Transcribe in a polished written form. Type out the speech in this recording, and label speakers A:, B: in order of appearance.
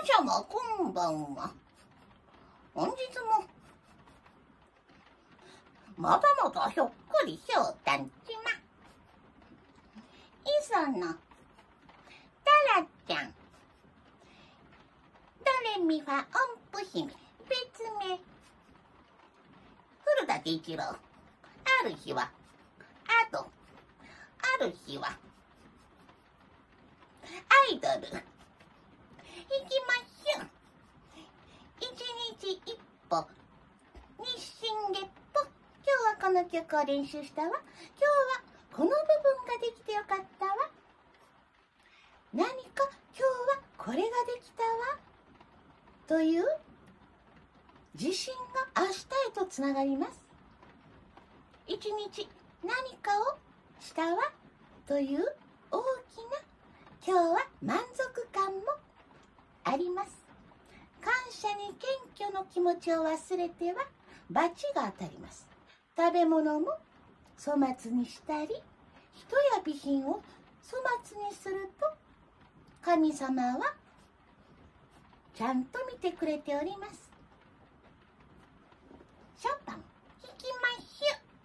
A: 様こんばんは。本日もまだまだひょっこりひょうたんちま。磯野タラちゃん、ドレミファ音符姫、別名古舘一郎。ある日はある日はアイドル行きましょう。一日一歩、日進月歩。今日はこの曲を練習したわ。今日はこの部分ができてよかったわ。何か今日はこれができたわ。という自信が明日へとつながります。一日何かをしたわという大きな今日は満足感もあります。感謝に謙虚の気持ちを忘れては罰が当たります。食べ物も粗末にしたり、人や備品を粗末にすると神様はちゃんと見てくれております。ショパン弾きましょう。